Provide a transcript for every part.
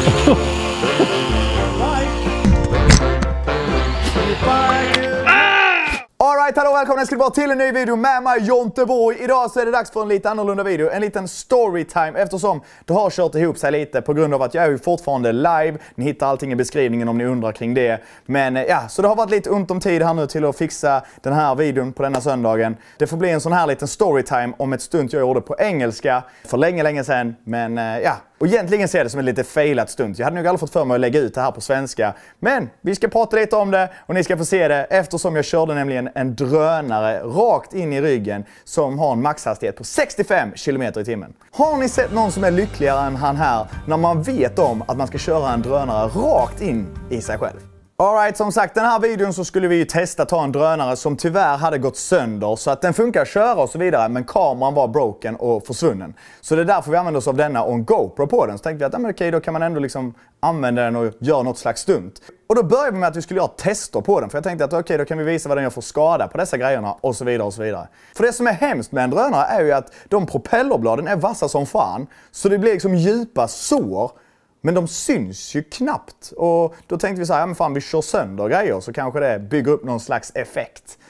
Alright, hallå, välkomna ska vara till en ny video med mig, Jonteborg. Idag så är det dags för en lite annorlunda video, en liten storytime, eftersom det har kört ihop sig lite på grund av att jag är ju fortfarande live. Ni hittar allting i beskrivningen om ni undrar kring det. Men ja, så det har varit lite ont om tid här nu till att fixa den här videon på denna söndagen. Det får bli en sån här liten storytime om ett stunt jag gjorde på engelska för länge sedan. Men ja, och egentligen ser jag det som en lite failat stunt. Jag hade nog aldrig fått för mig att lägga ut det här på svenska. Men vi ska prata lite om det och ni ska få se det, eftersom jag körde nämligen en drönare rakt in i ryggen som har en maxhastighet på 65 km/h. Har ni sett någon som är lyckligare än han här när man vet om att man ska köra en drönare rakt in i sig själv? Alright, som sagt, den här videon så skulle vi ju testa ta en drönare som tyvärr hade gått sönder så att den funkar att köra och så vidare, men kameran var broken och försvunnen. Så det är därför vi använder oss av denna och en GoPro på den. Så tänkte vi att men okej, då kan man ändå liksom använda den och göra något slags stunt. Och då började vi med att vi skulle göra tester på den, för jag tänkte att okej, då kan vi visa vad den gör för skada på dessa grejerna och så vidare och så vidare. För det som är hemskt med en drönare är ju att de propellerbladen är vassa som fan, så det blir liksom djupa sår. Men de syns ju knappt. Och då tänkte vi så här, ja men fan, vi kör sönder grejer så kanske det bygger upp någon slags effekt.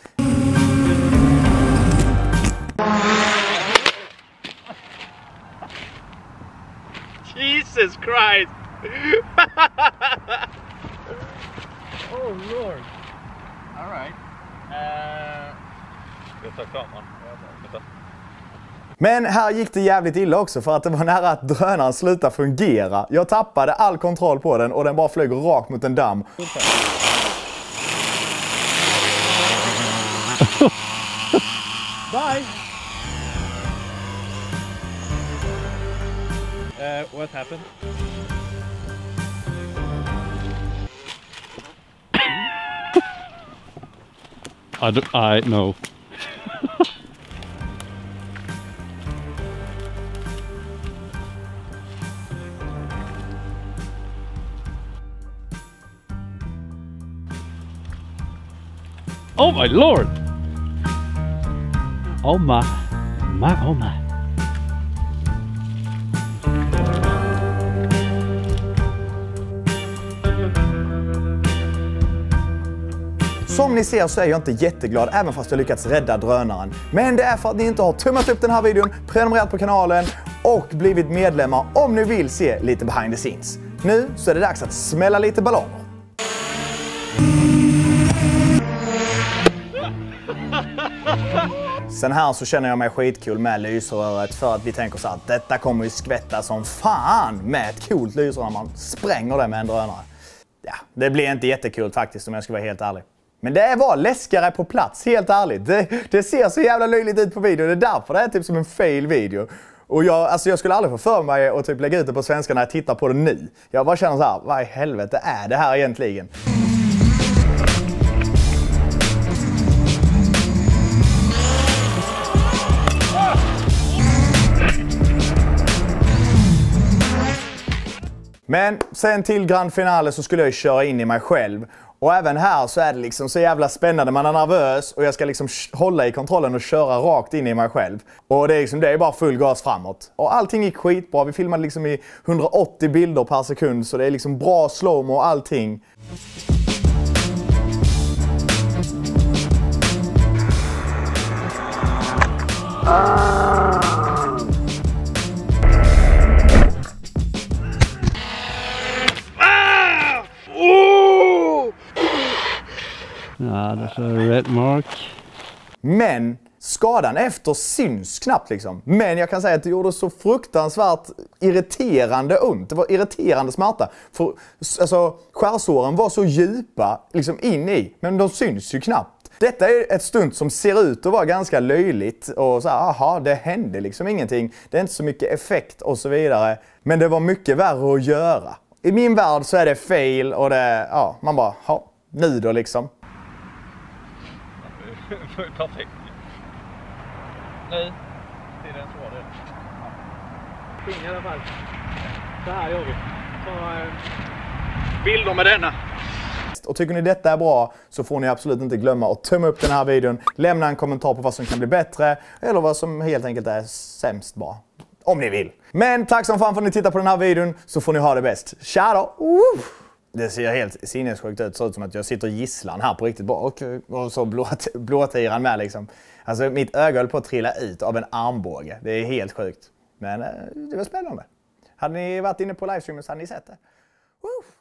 Jesus Christ! Oh Lord! Alright. Jag tar kameran. Men här gick det jävligt illa också, för att det var nära att drönaren slutade fungera. Jag tappade all kontroll på den och den bara flög rakt mot en damm. Bye! What happened? I know. Oh my lord! Oh my, oh my. Som ni ser så är jag inte jätteglad även fast jag lyckats rädda drönaren. Men det är för att ni inte har tummat upp den här videon, prenumererat på kanalen och blivit medlemmar om ni vill se lite behind the scenes. Nu så är det dags att smälla lite ballonger. Sen här så känner jag mig skitkul med lysröret, för att vi tänker så att detta kommer ju skvätta som fan med ett coolt lysrör när man spränger det med en drönare. Ja, det blir inte jättekul faktiskt om jag ska vara helt ärlig. Men det var läskigare på plats, helt ärligt. Det ser så jävla löjligt ut på video, det är därför det är typ som en fail video. Och jag skulle aldrig få för mig att typ lägga ut det på svenska när jag tittar på det nu. Jag bara känner så här, vad i helvete är det här egentligen? Men sen till grand finale så skulle jag köra in i mig själv. Och även här så är det liksom så jävla spännande. Man är nervös och jag ska liksom hålla i kontrollen och köra rakt in i mig själv. Och det är liksom, det är bara full gas framåt. Och allting gick skitbra. Vi filmade liksom i 180 bilder per sekund, så det är liksom bra slowmo och allting. Ja, det är red mark. Men skadan efter syns knappt liksom. Men jag kan säga att det gjorde så fruktansvärt irriterande ont. Det var irriterande smärta. För alltså, skärsåren var så djupa liksom in i, men de syns ju knappt. Detta är ett stunt som ser ut att vara ganska löjligt och så här, aha, det hände liksom ingenting. Det är inte så mycket effekt och så vidare. Men det var mycket värre att göra. I min värld så är det fail och det, ja, man bara, ja, nu då liksom. Perfekt. Nu. Till den så var det. Spring i alla fall. Så här gör vi. Så bilder med denna. Och tycker ni detta är bra så får ni absolut inte glömma att tumma upp den här videon. Lämna en kommentar på vad som kan bli bättre eller vad som helt enkelt är sämst bara. om ni vill. Men tack som fan för att ni tittar på den här videon, så får ni ha det bäst. Tja då! Det ser helt sinnessjukt ut, så ut som att jag sitter gisslan här på riktigt bara och så blåtiran med liksom. Alltså mitt öga höll på att trilla ut av en armbåge. Det är helt sjukt. Men det var spännande. Hade ni varit inne på livestreamen så hade ni sett det.